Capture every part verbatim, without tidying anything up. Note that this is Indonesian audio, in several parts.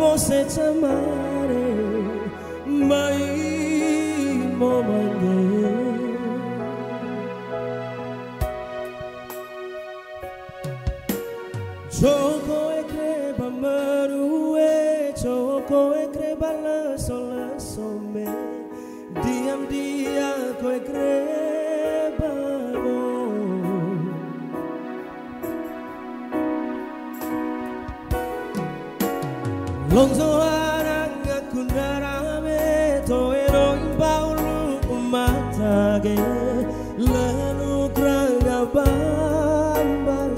mo se chamare mai mo mange Choco e creba marue Choco e creba la sola some Diam dia ko e creba mo Lonzo aranga kundarame to ero imbaulu umatage lalu kranga bambar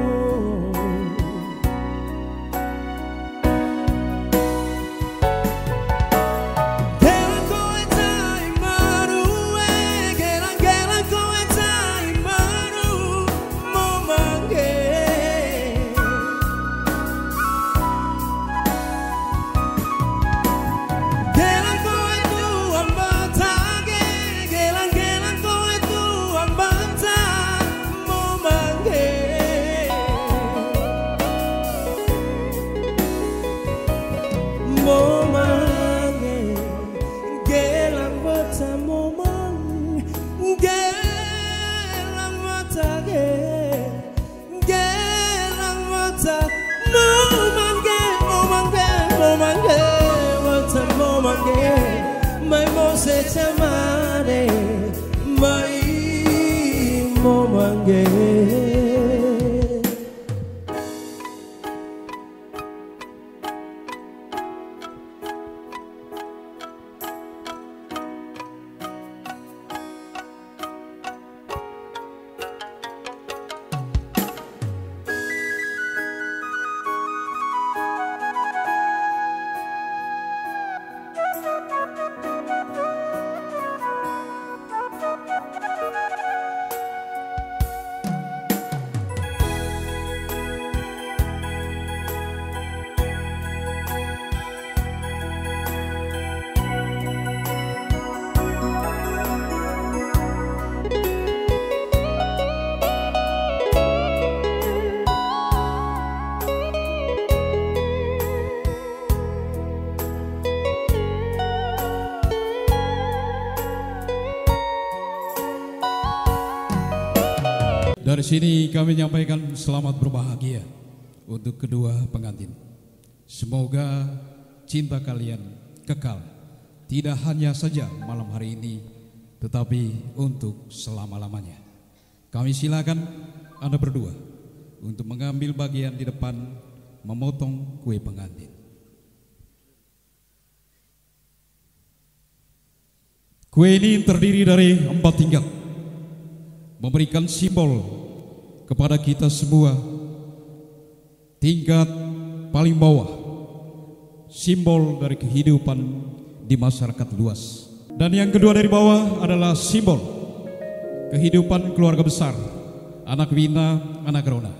Mai mo se chamare mai mo mange Dari sini kami menyampaikan selamat berbahagia untuk kedua pengantin. Semoga cinta kalian kekal, tidak hanya saja malam hari ini, tetapi untuk selama-lamanya. Kami silakan Anda berdua untuk mengambil bagian di depan memotong kue pengantin. Kue ini terdiri dari empat tingkat, memberikan simbol kepada kita semua. Tingkat paling bawah, simbol dari kehidupan di masyarakat luas. Dan yang kedua dari bawah adalah simbol kehidupan keluarga besar, anak Wina, anak Rona.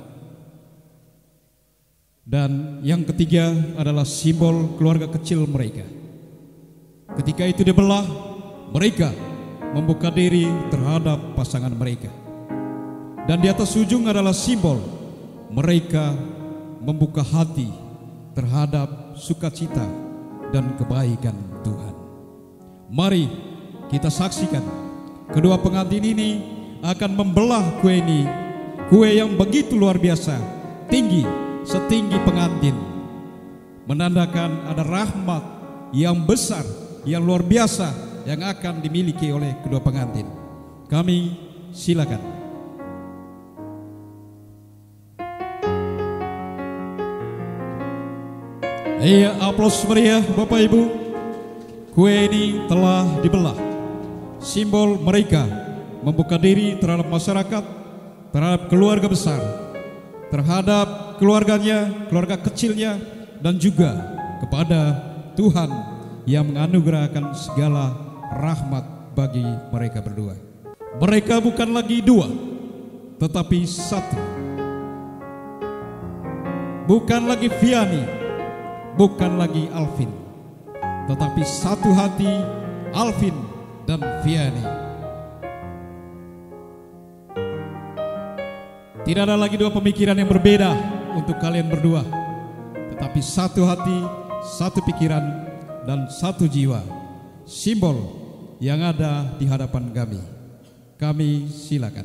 Dan yang ketiga adalah simbol keluarga kecil mereka. Ketika itu dibelah, mereka membuka diri terhadap pasangan mereka. Dan di atas ujung adalah simbol mereka membuka hati terhadap sukacita dan kebaikan Tuhan. Mari kita saksikan kedua pengantin ini akan membelah kue ini, kue yang begitu luar biasa, tinggi setinggi pengantin, menandakan ada rahmat yang besar, yang luar biasa yang akan dimiliki oleh kedua pengantin. Kami silakan. Iya, aplaus meriah Bapak Ibu. Kue ini telah dibelah. Simbol mereka membuka diri terhadap masyarakat, terhadap keluarga besar, terhadap keluarganya, keluarga kecilnya, dan juga kepada Tuhan yang menganugerahkan segala rahmat bagi mereka berdua. Mereka bukan lagi dua, tetapi satu. Bukan lagi Viani, bukan lagi Alvin, tetapi satu hati Alvin dan Viani. Tidak ada lagi dua pemikiran yang berbeda untuk kalian berdua, tetapi satu hati, satu pikiran, dan satu jiwa. Simbol yang ada di hadapan kami. Kami silakan.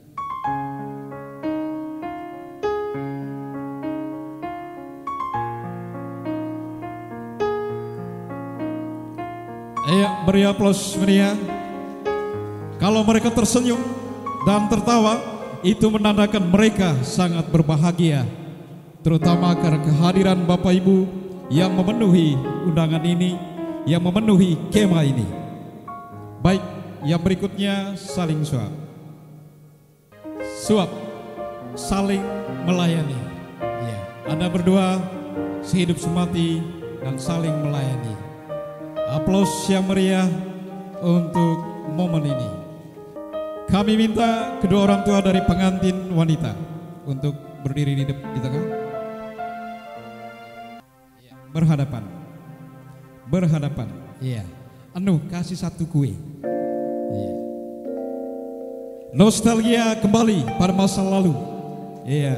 Ayo beri aplaus meriah. Kalau mereka tersenyum dan tertawa, itu menandakan mereka sangat berbahagia, terutama karena kehadiran Bapak Ibu yang memenuhi undangan ini, yang memenuhi kemah ini. Baik, yang berikutnya saling suap. Suap, saling melayani. Ya, Anda berdua sehidup semati dan saling melayani. Aplaus yang meriah untuk momen ini. Kami minta kedua orang tua dari pengantin wanita untuk berdiri di, di tengah. Berhadapan. Berhadapan. Iya. Anu kasih satu kue. Iya. Nostalgia kembali pada masa lalu. Iya.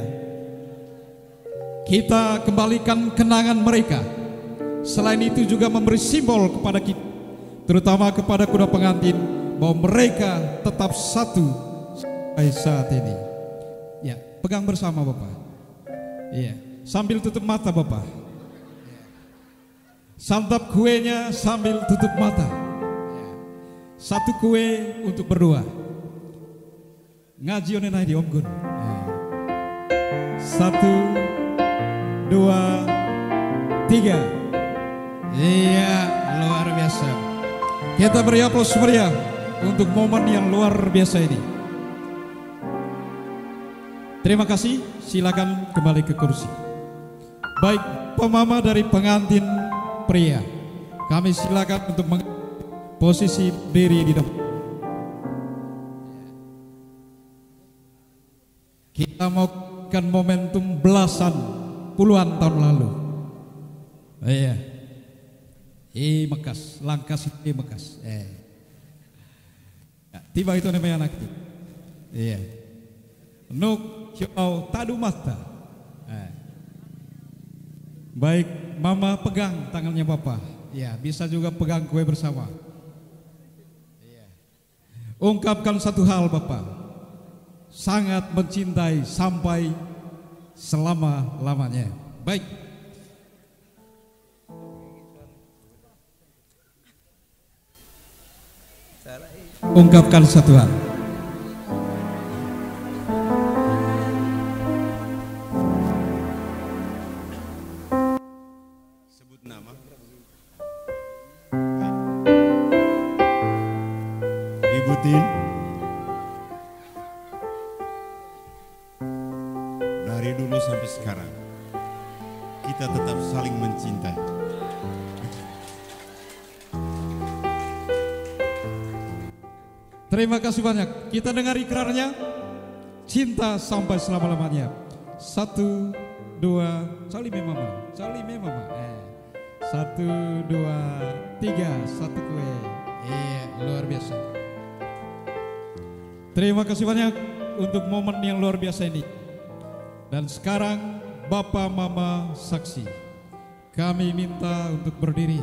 Kita kembalikan kenangan mereka. Selain itu juga memberi simbol kepada kita, terutama kepada kedua pengantin, bahwa mereka tetap satu sampai saat ini. Ya, pegang bersama Bapak. Iya, sambil tutup mata Bapak. Santap kuenya sambil tutup mata. Satu kue untuk berdua. Ngaji onenai di Om Gun. Satu, dua, tiga. Iya, luar biasa. Kita beri aplaus meriah untuk momen yang luar biasa ini. Terima kasih, silakan kembali ke kursi. Baik, pemama dari pengantin pria, kami silakan untuk posisi diri di depan. Kita maukan momentum belasan puluhan tahun lalu. Iya. Eh Mekas, langkas itu Mekas. Eh. Ya, tiba itu namanya anak itu. Iya. Nuk hiau tadu mata. Eh. Baik, Mama pegang tangannya Bapak. Ya, bisa juga pegang kue bersama. Iya. Ungkapkan satu hal Bapak. Sangat mencintai sampai selama-lamanya. Baik. Ungkapkan satu hal. Sebut nama. Ibu Tin, dari dulu sampai sekarang kita tetap saling mencintai. Terima kasih banyak. Kita dengar ikrarnya. Cinta sampai selama-lamanya. Satu, dua, salime mama, salime mama. Eh. Satu, dua, tiga, satu kue. Iya, luar biasa. Terima kasih banyak untuk momen yang luar biasa ini. Dan sekarang Bapak Mama saksi. Kami minta untuk berdiri.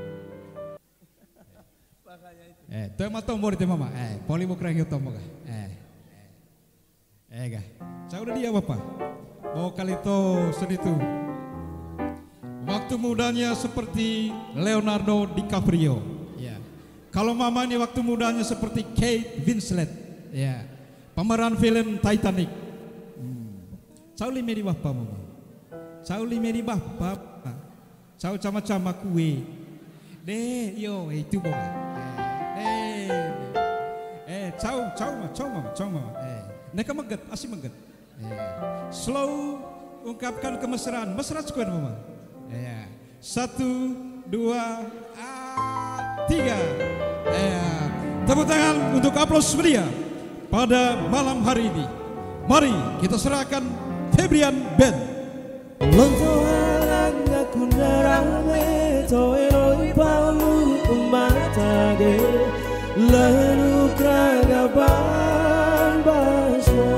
Eh, tema tombol itu mama. Eh, poli mau kereng tombol kah? Eh, eh, kah? Saya udah dia Bapak. Mau kali itu seditu. Waktu mudanya seperti Leonardo DiCaprio. Ya. Kalau mama ini waktu mudanya seperti Kate Winslet. Ya. Pemeran film Titanic. Hmm. Saya lima di Bapak mama. Saya lima di Bapak. Saya sama-sama kue. Deh, yo itu Bapak. Eh, eh, caw, caw mah, caw mah, caw mah. Eh, neka meget, asih meget. Eh, slow, ungkapkan kemesraan, mesra sekuat mama. Eh, satu, dua, ah, tiga. Eh, tepuk tangan untuk aplaus meriah pada malam hari ini. Mari kita serahkan Febrian Band. Lontohan aku narame toeroi palu umatage lalu kragaban baso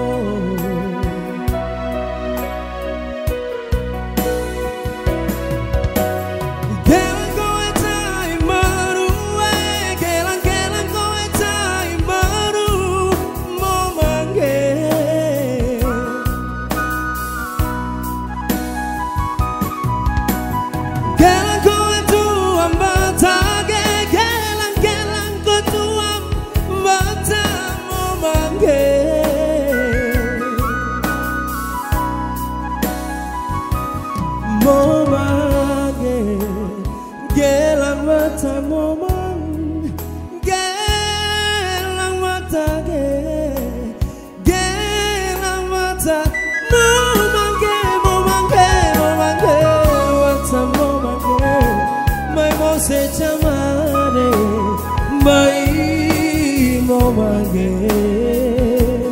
mau manggil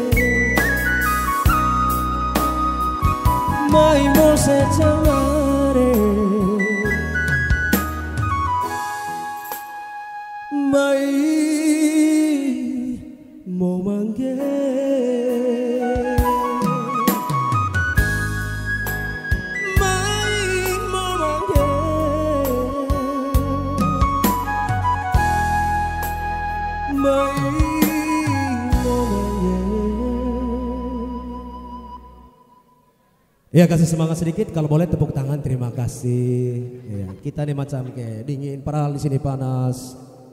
mai mo se chamare mai mo manggil mai mo manggil mai ya, kasih semangat sedikit kalau boleh, tepuk tangan, terima kasih. Ya, kita nih macam kayak dingin, padahal di sini panas.